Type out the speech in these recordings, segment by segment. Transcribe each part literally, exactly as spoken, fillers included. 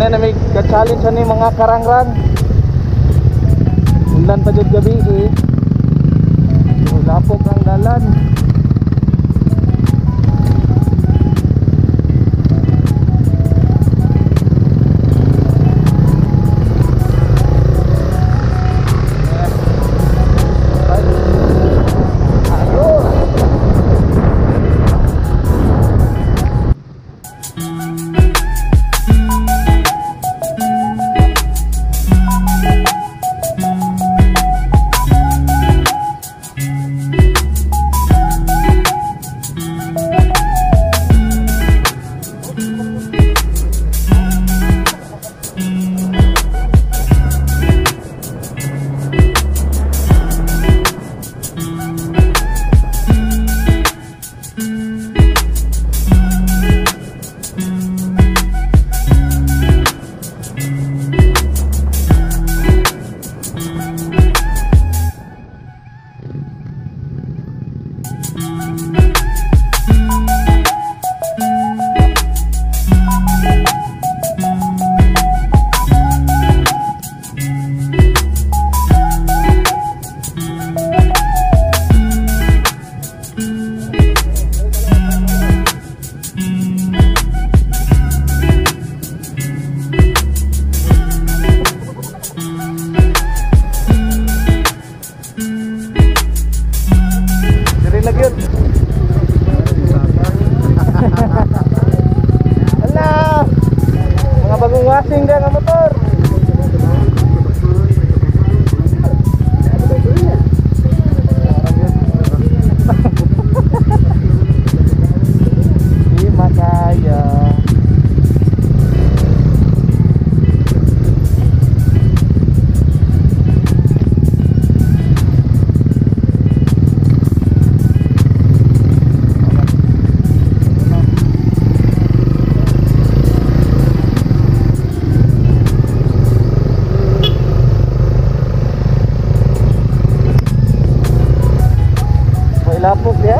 Ina na may ka-challenge ani mga karangrang. Ulan pa jud gabi eh. Lapok ang dalan. Ala, mga bagong washing dia nga motor. Di makaya. Lapok ya.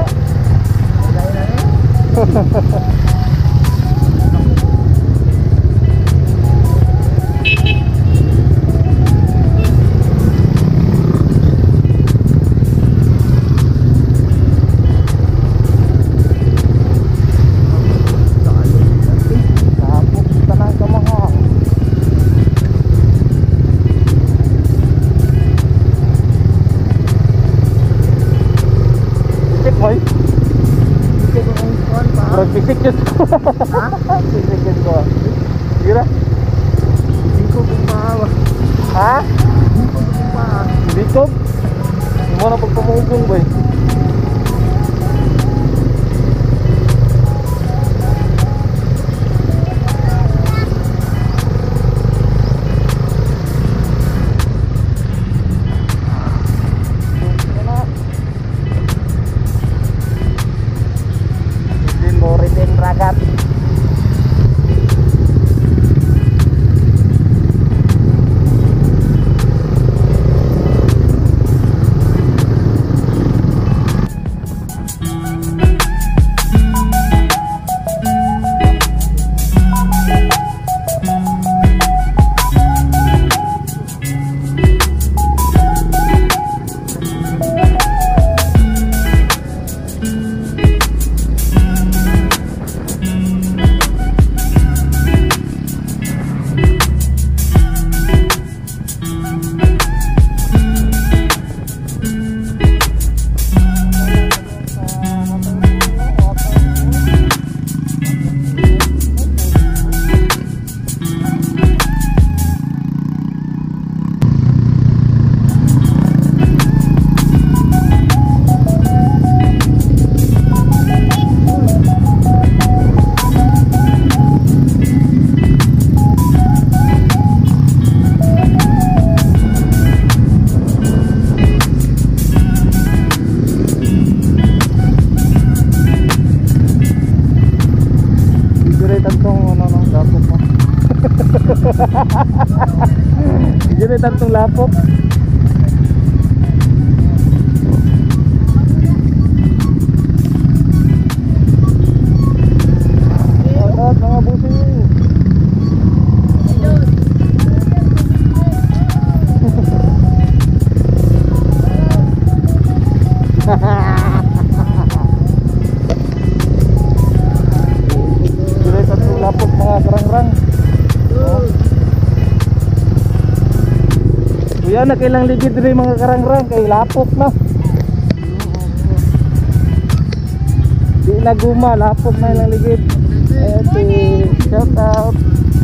Lapok tanang kamahang. Boy, bisik ko ang kuan pa. Bro, bisik jud ko. Ha? Bisik jud ko. Gira? Hindi ko kumawa. Ha? Hindi ko kumawa. Hindi ko? Mo na pagpamugong boy. Ragat. Jadi tantong lapok. At mga busing. Kuya na kailang ligid rin mga karangrang kay lapok na. Di na guma, lapok na ilang ligid. Eto, shout out.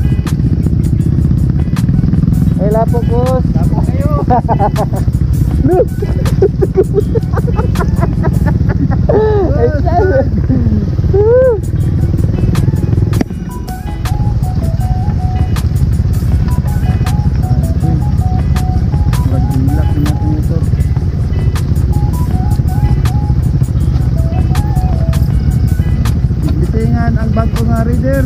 Ay lapok boss. Lapok kayo. Look. Ay sana. Ang bag ko nga reader.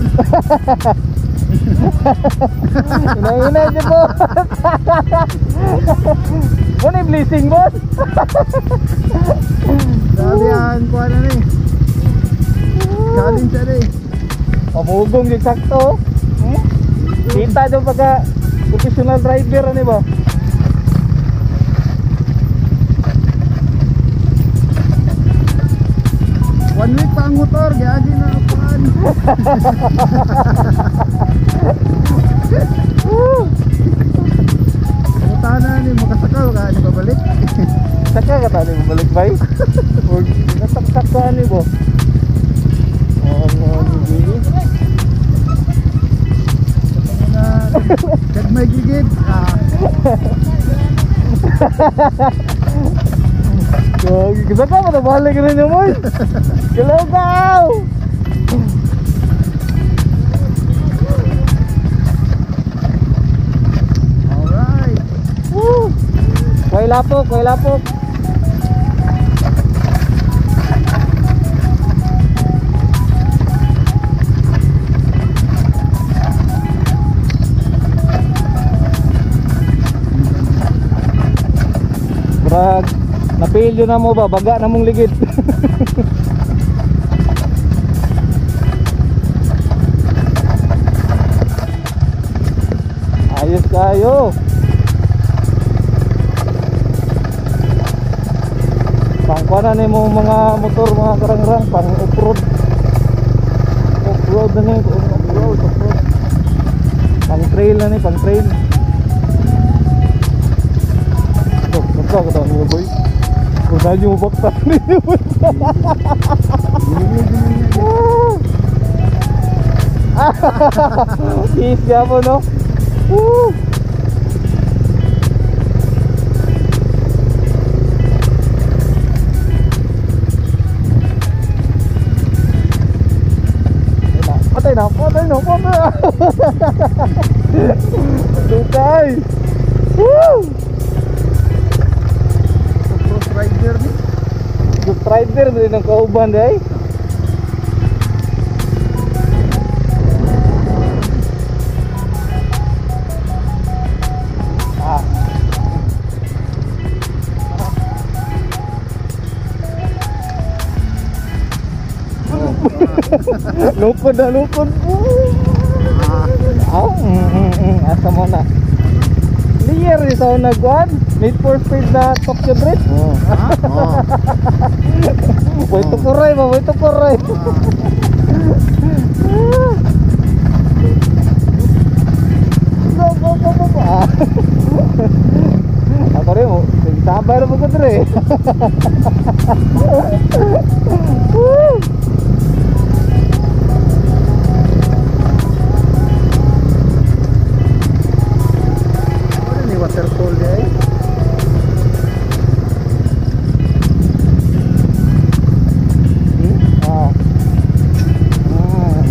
Inainay niyo po. Ano yung blessing boss? Sabi ang kuha na rin. Galing siya rin. Pamugong yung sakto. Hmm? Kita doon pagka professional driver ano ba? One week pa ang motor, gagi na upuan. Mutana ni makasakaw ka ni babalik. Saka ka tani mo balik bay? Or nataktak ka ni bo? Oh, no, gigi. Na kag may gigid. Ah. Yo, kita ka na balik rin niyo mo. Galaw. Alright. Woo! Kuy lapok, kuy lapok. Brag, napilyo na mo ba? Baga na mong ligid. Ayos kayo. Pangkuanan ni mo mga motor, mga karangrang, pang off-road. Off-road na ni, off-road, off-road. Pang trail na ni, pang trail. Oh, nagka ka daw niyo boy. Kung na nyo bakta niyo boy. Peace ka po no. Woo! Patay na, patay na, patay na. Dukay. Woo! Cross rider ni. Ghost rider din ang kauban day. Lukod na lukod. Ah, mm, mm, mm. Asa mo na. Clear ni sa nagwan. Need for speed na Tokyo Drift. Oh, ha? Oh. Boy to kuray ba, boy to kuray. Go go go go. Ako rin mo, sabay na mo ko dre. Waterfall day. Hmm? Ah. Ah.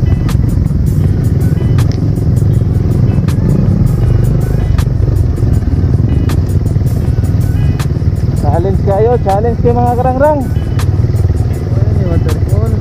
Challenge kayo, challenge kayo mga karangrang. Ayun ni waterfall.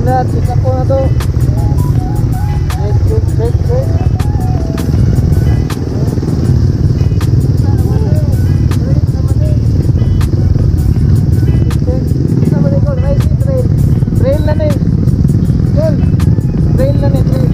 Ada check up ko na to. Check, check, check, check. Trail na nih. Gol. Trail na nih, trail.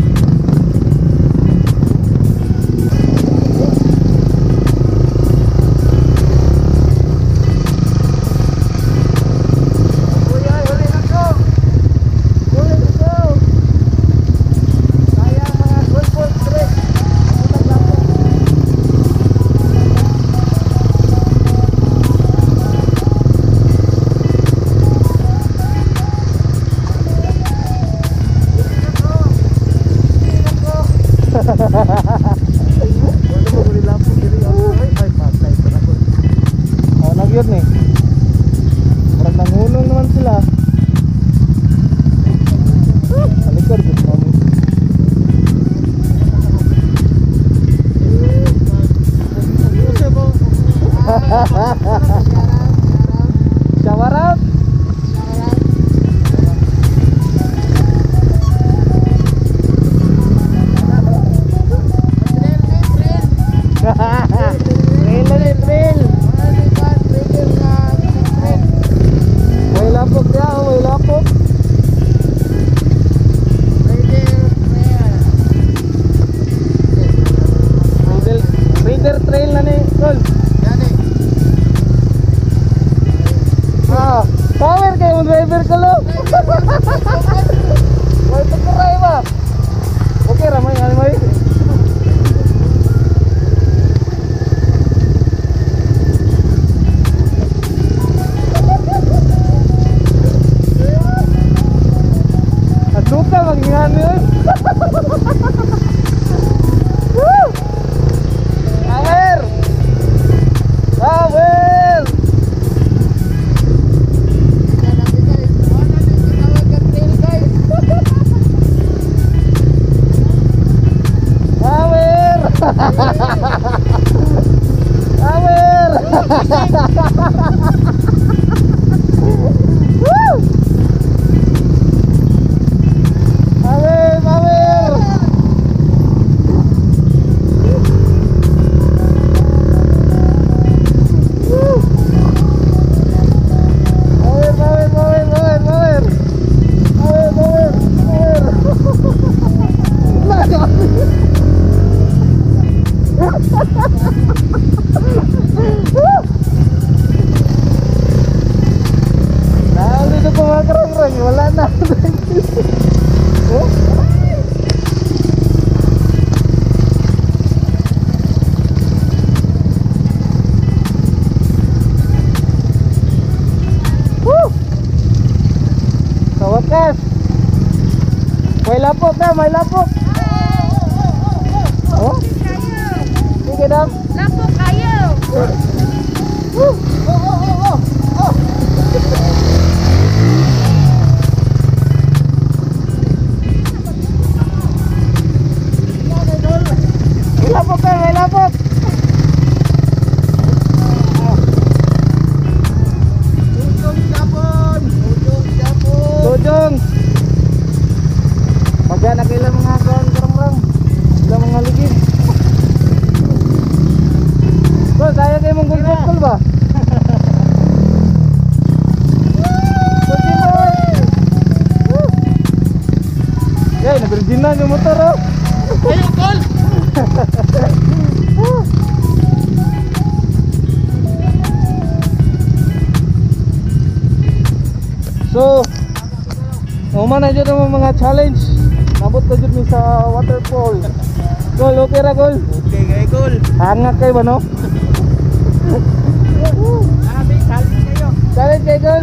Yun nih, parang nangunong naman sila. Alikar gitu kami. Syawarat. Trail na rin, trail. May lapok ya, may lapok. Rider, rider trail na ni, Tol. Ah, power kayo mo driver ka lo. May pagkuray ba? Okay, ramay, ramay. Suka maginghan yun. Woo! Power! Power! Power! Power! Woo! Power, power. Woo. Power, power, power, power, power. Power, power, power. Nah, nah, dito kumakarang-rang, wala na. Oh? Woo! Sa wakas, may lapok na, may lapok. Oh? Sige daw. Lapok kayo. Woo! Oh, oh, oh, oh. Oh. May lapok ka, may lapok. Tujong Japon. Tujong Japon. Tujong. Pagka nakailan mga karang-karang, ilang mga ligid. Bro, kaya kayo mong gulgol ba? Yay, nabirginan yung motor oh. Ayo, Tol. So, uman na dyan ang mga challenge. Nabot na dyan sa waterfall. Gol, okay ra Gol? Okay, kay Gol. Hangak kayo ba no? Sabi, challenge kayo. Challenge kayo Gol?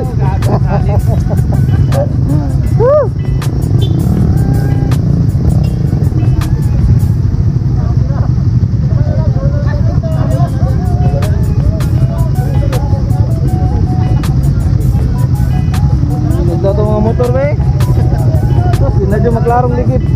Woo! Ganda itong mga motor ba eh. Tapos, hindi na dyan maglarong ligid.